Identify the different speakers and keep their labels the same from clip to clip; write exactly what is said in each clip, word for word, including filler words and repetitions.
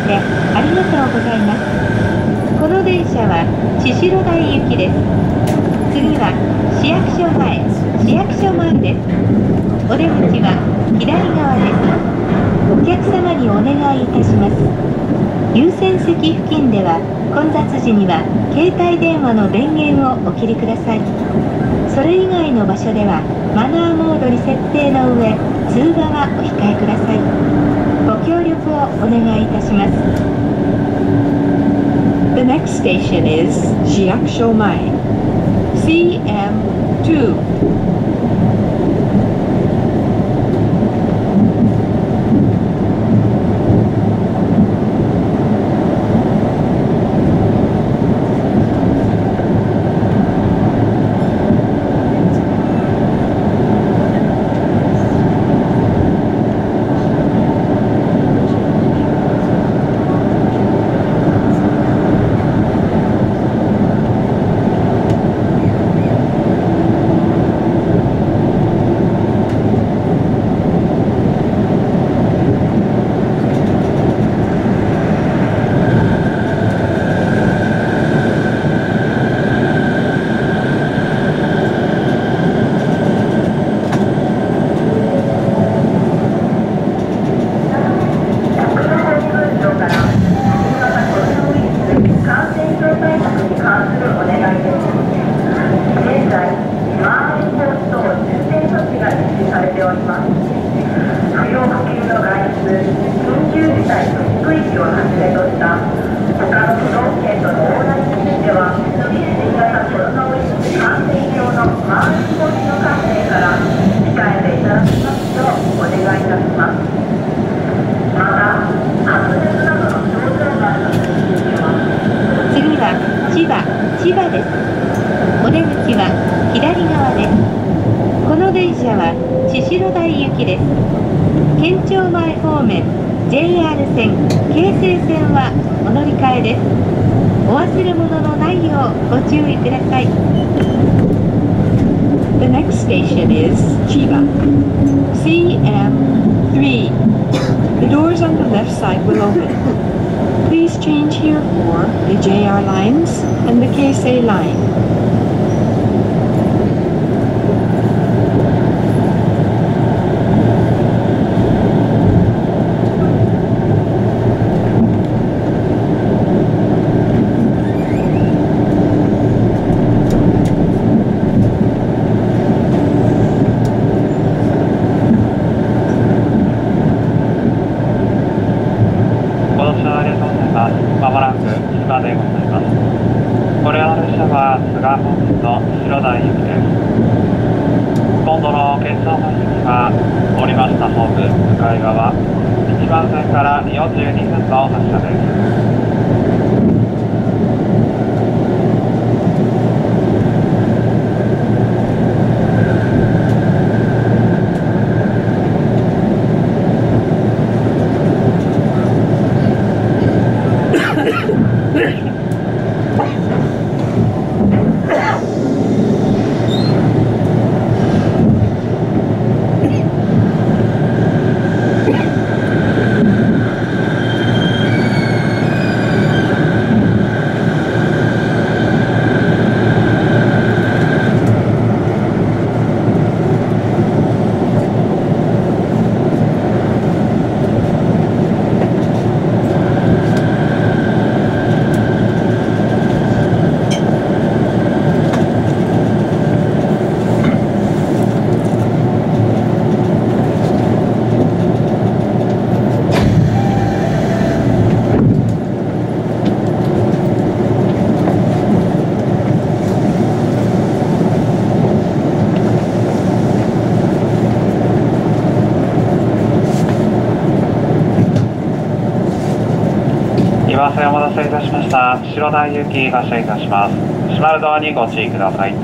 Speaker 1: てありがとうございます。この電車は千代台行きです。次は市役所前、市役所前です。お出口は左側です。お客様にお願いいたします。優先席付近では混雑時には携帯電話の電源をお切りください。それ以外の場所ではマナーモードに設定の上、通話はお控えください。ご協力をお願いいたします。 The next station is 市役所前 シーエムツー。千葉です。お出口は左側です。この電車は千代台行きです。県庁前方面 ジェイアール 線、京成線はお乗り換えです。お忘れ物のないようご注意ください。 The next station is Chiba シーエムスリー. The doors on the left side will open. Please change here for the ジェイアール lines and the 京成 line.
Speaker 2: お待たせいたしました。白台行き発車いたします。閉まるドアにご注意ください。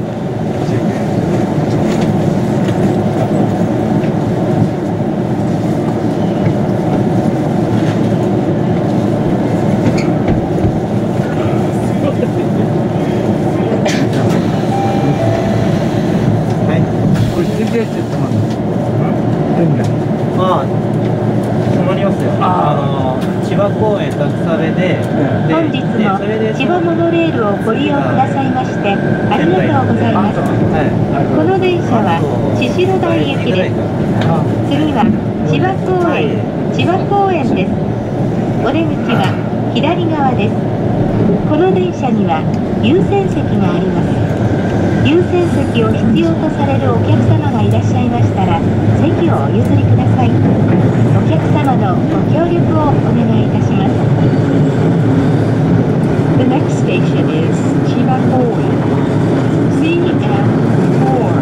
Speaker 3: はい、これ全然止まる。ああ、止まりますよ。あの千葉公園だ
Speaker 1: 千葉モノレールをご利用くださいましてありがとうございます。この電車は千代台行きです。次は千葉公園、千葉公園です。お出口は左側です。この電車には優先席があります。優先席を必要とされるお客様がいらっしゃいましたら席をお譲りください。お客様のご協力をお願いいたします。
Speaker 4: The next station is Chiba-koen, C M four.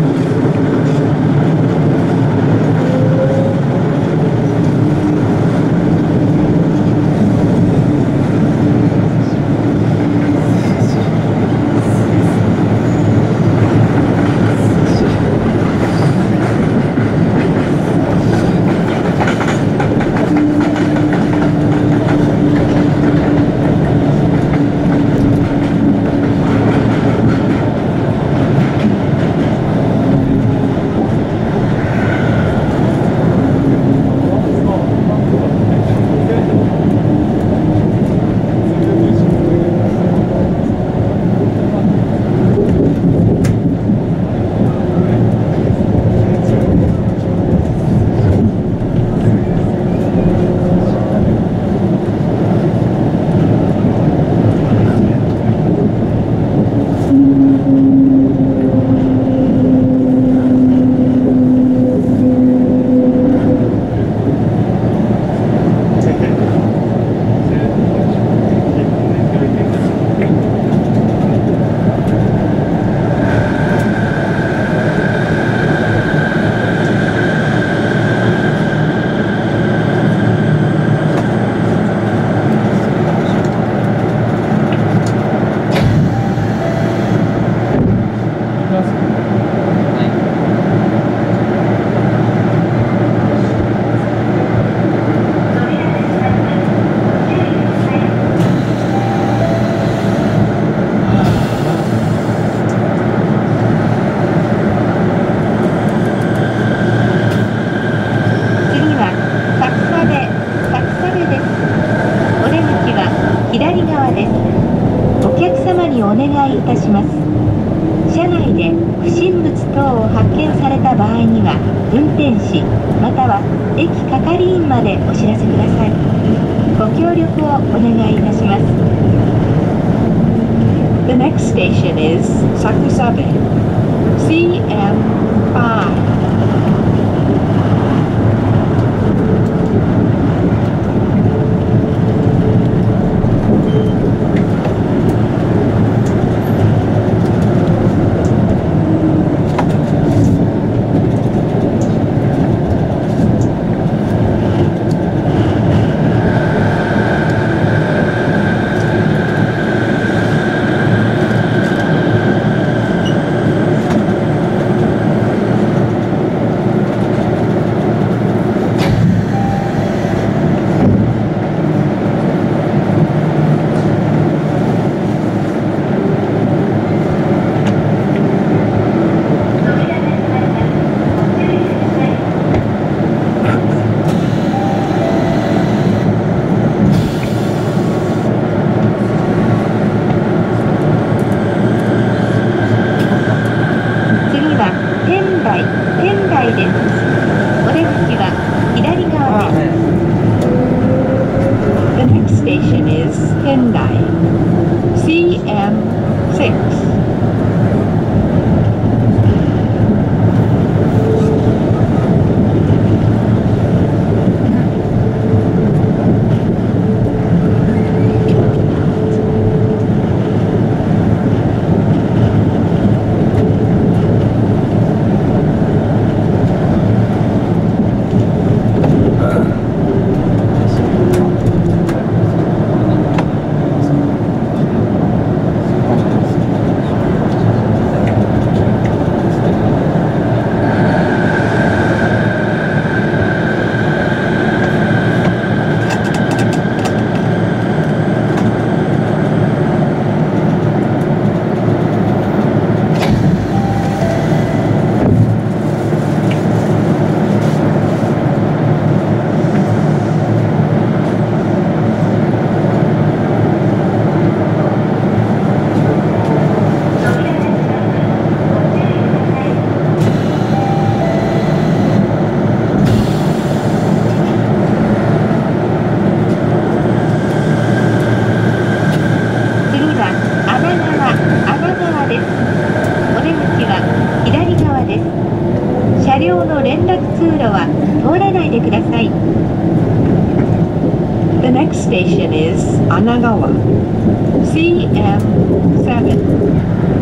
Speaker 4: 運転士または駅係員までお知らせください。ご協力をお願いいたします。 The next station is Sakusabe, C M five. The next station is Tendai, C M six.
Speaker 3: は
Speaker 1: 路は通らないでください。
Speaker 4: The next station is Anagawa, C M seven.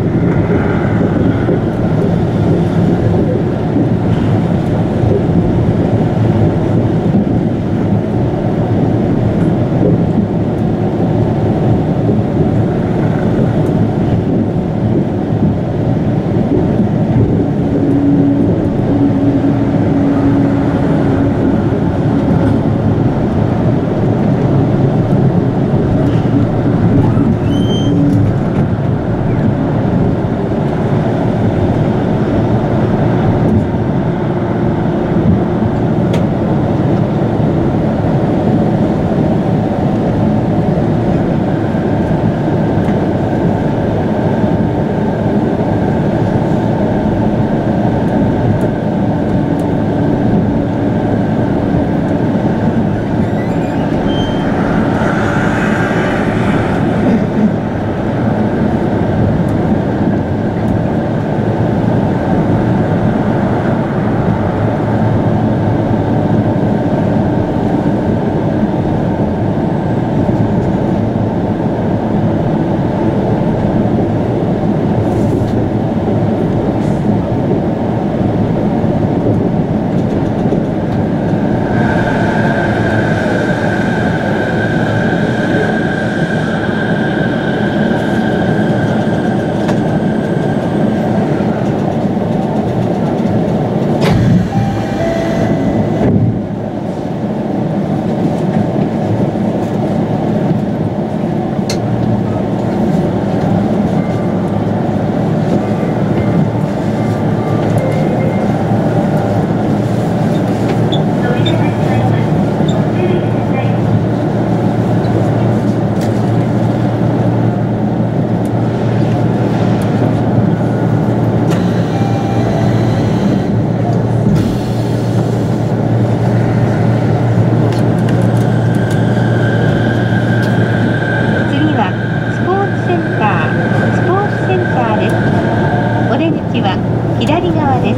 Speaker 1: 左側です。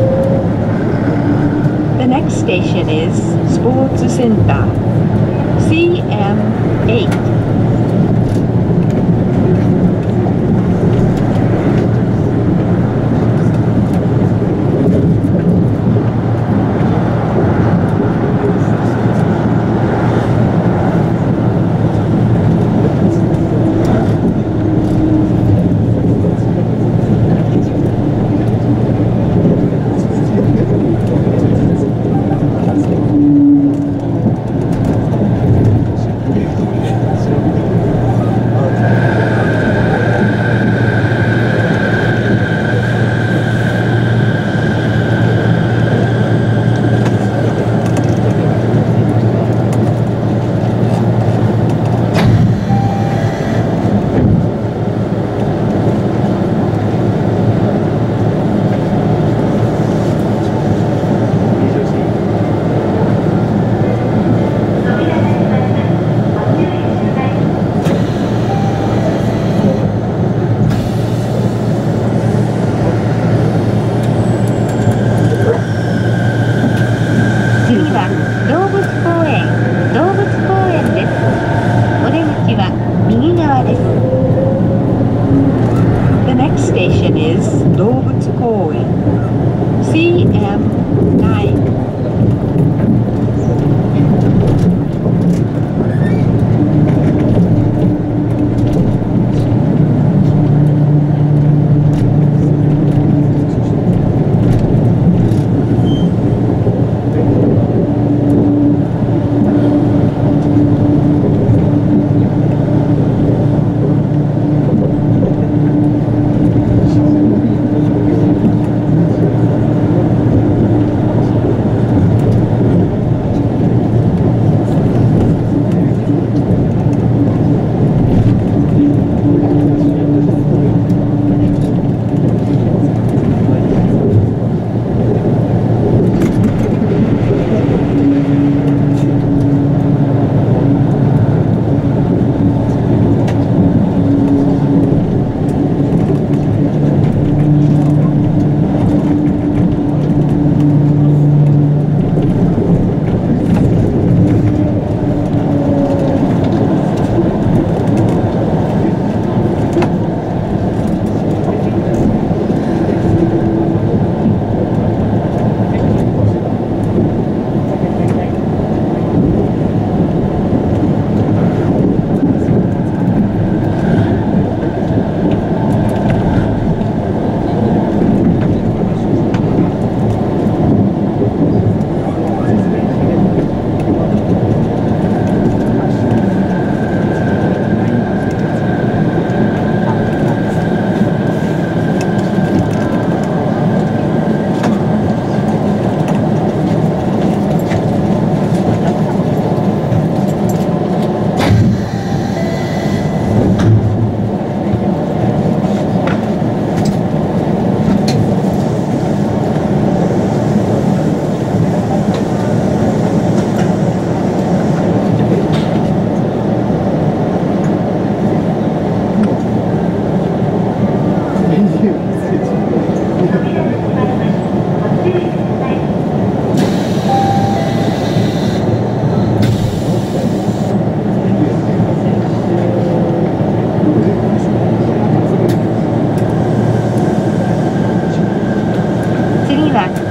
Speaker 4: The next station is Sports Center, C M eight.
Speaker 3: 調べて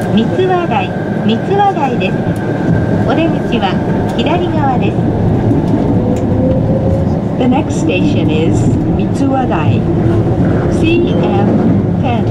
Speaker 1: 三和台、三和台です。お出口は左側です。
Speaker 4: The next station is Mitsuwadai, C M ten.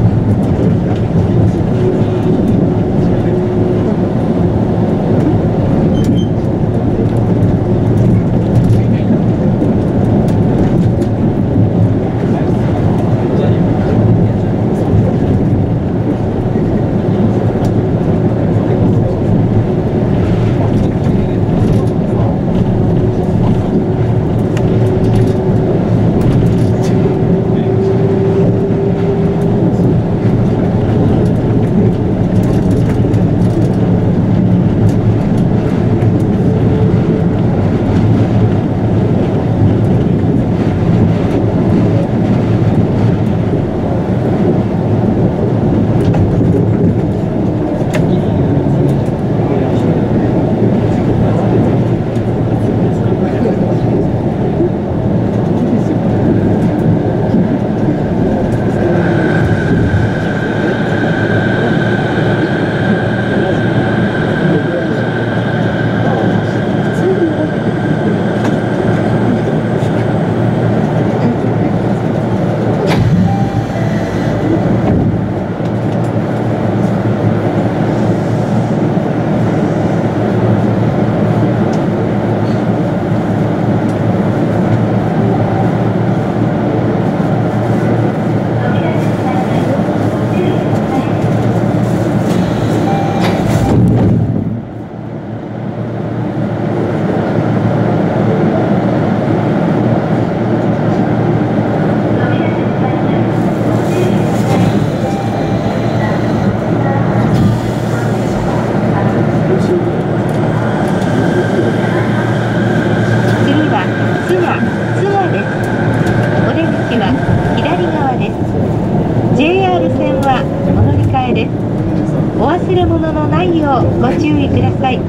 Speaker 1: お忘れ物のないようご注意ください。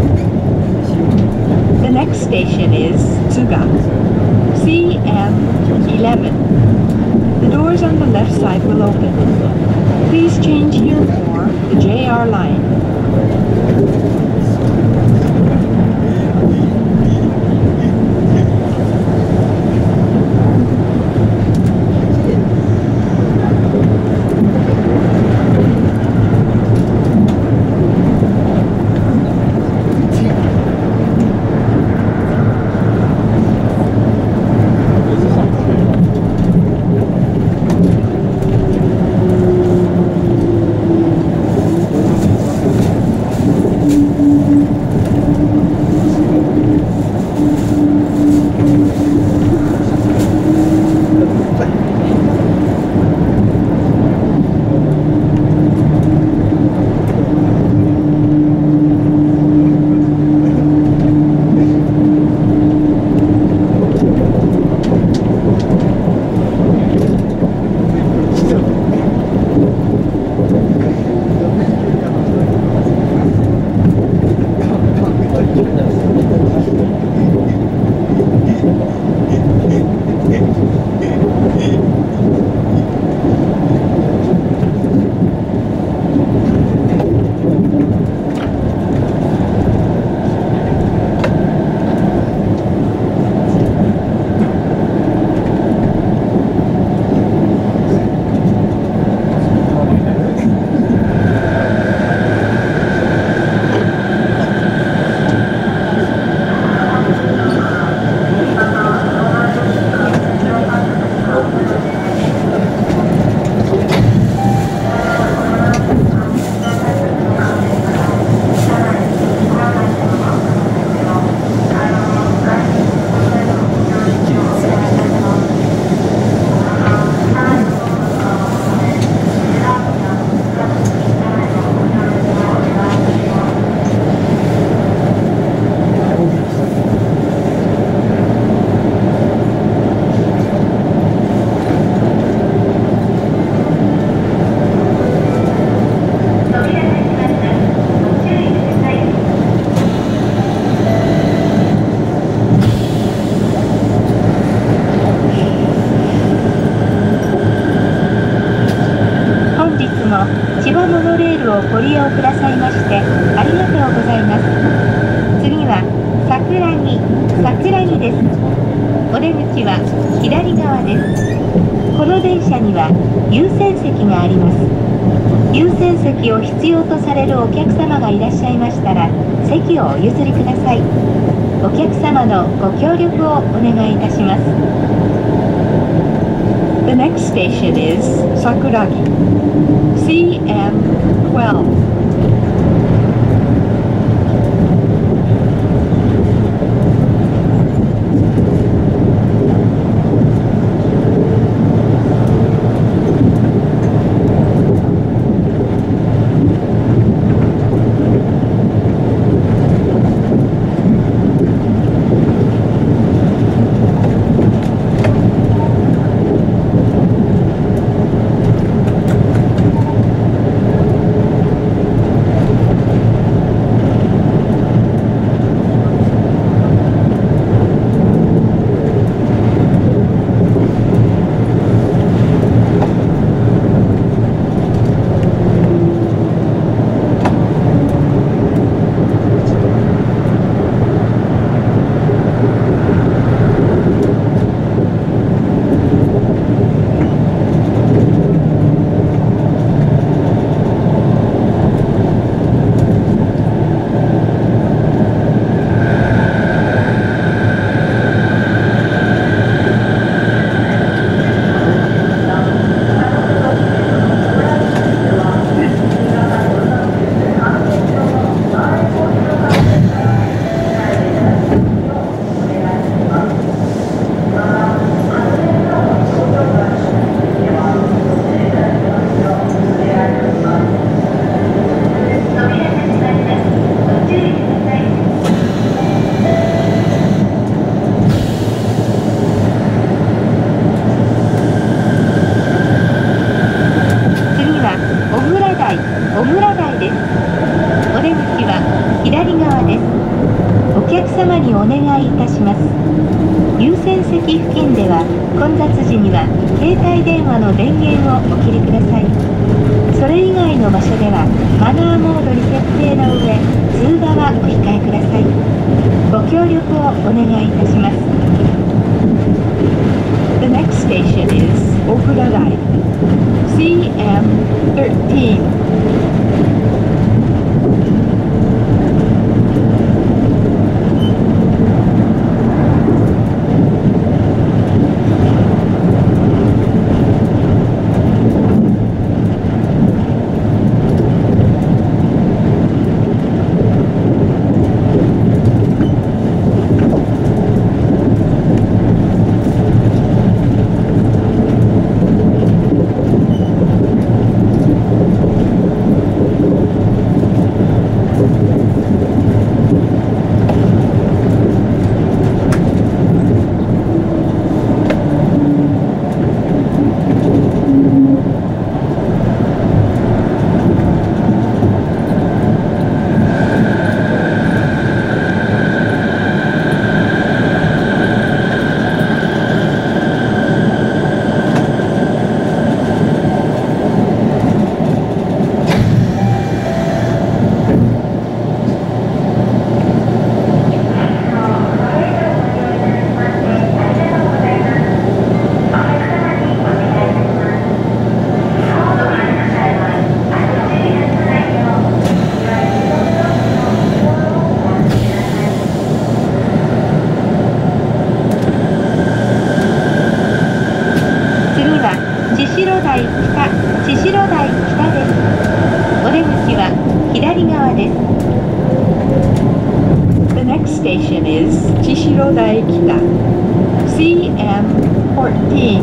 Speaker 4: The next station is Tsuga, C M eleven. The doors on the left side will open. Please change here for the J R line.
Speaker 1: ルをご利用くださいましてありがとうございます。次は桜木桜木です。お出口は左側です。この電車には優先席があります。優先席を必要とされるお客様がいらっしゃいましたら席をお譲りください。お客様のご協力をお願いいたします。
Speaker 4: The next station is Sakuragi, C M twelve.
Speaker 1: 優先席付近では混雑時には携帯電話の電源をお切りください。それ以外の場所ではマナーモードに設定の上通話はお控えください。ご協力をお願いいたします。
Speaker 4: The next station is Okuradai, C M thirteen. The next station is Chishirodai Kita, C M fourteen.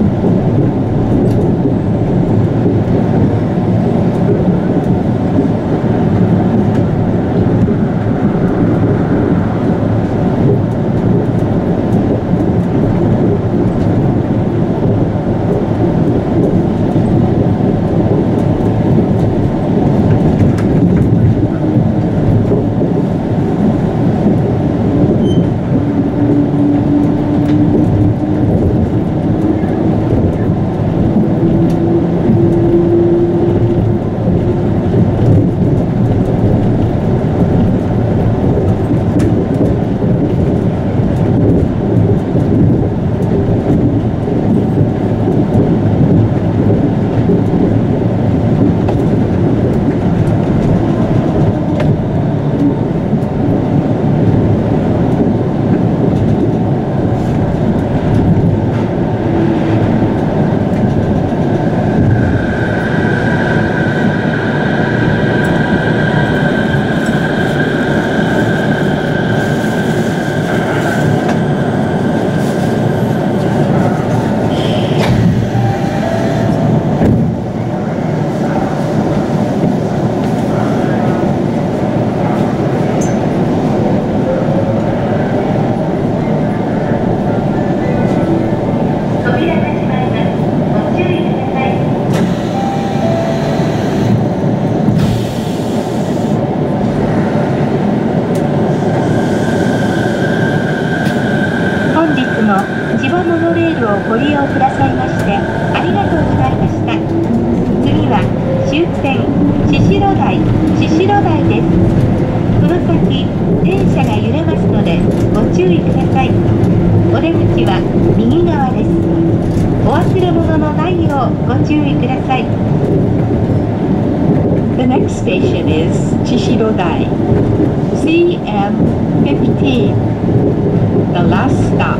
Speaker 1: ご利用くださいましてありがとうございました。次は終点宍戸台宍戸台です。この先電車が揺れますのでご注意ください。お出口は右側です。お忘れ物のないようご注意ください。
Speaker 4: The next station is Chishirodai, C M fifteen, the last stop.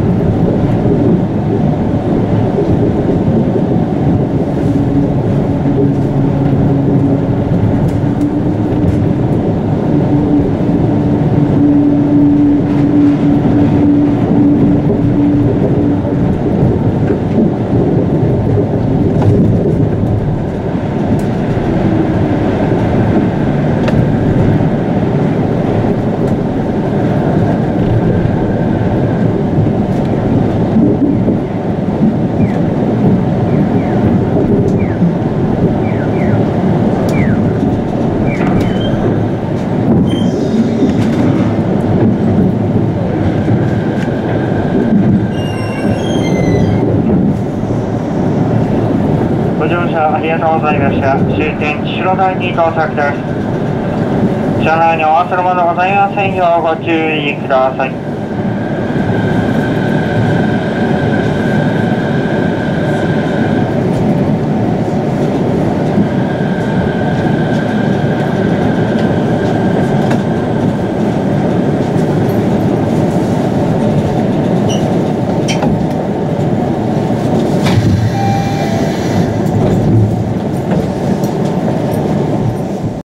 Speaker 2: ご乗車ありがとうございました。終点宍戸台に到着です。車内にお忘れ物ございませんようご注意ください。